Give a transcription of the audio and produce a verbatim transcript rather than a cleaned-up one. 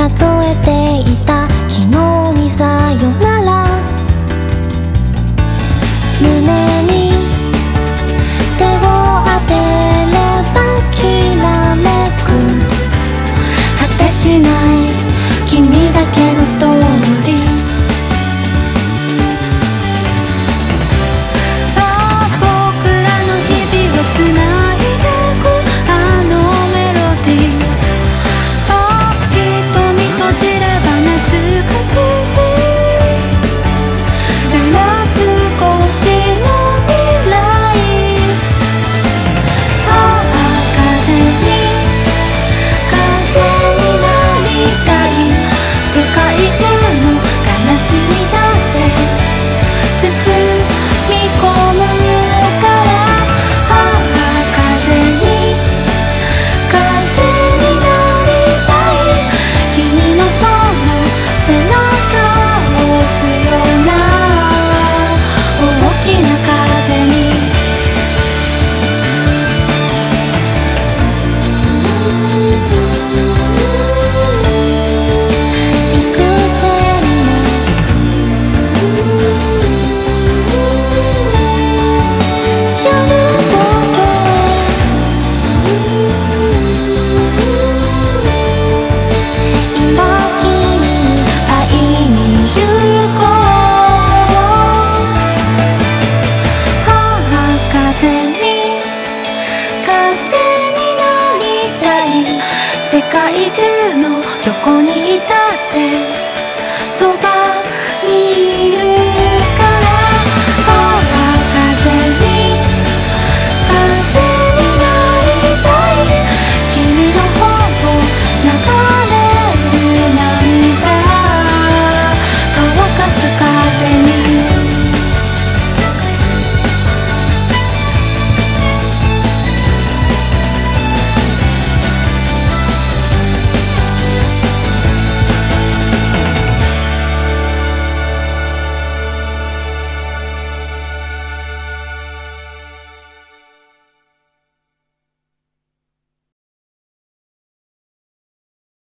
数えていた昨日にさよなら。胸に手を当てればきらめく果てしない君だけのストーリー。ああ僕らの日々をつないでくあのメロディー。ああ瞳閉じれば懐かしい。だら少しの未来。ああ風に風になりたい。世界中の悲しみだって包み込むから。ああ風に風になりたい。君のその背中を押すような大きな風に。幾千の夜を越え今君に会いに行こう。ああ風に風になりたい。世界中のどこにいた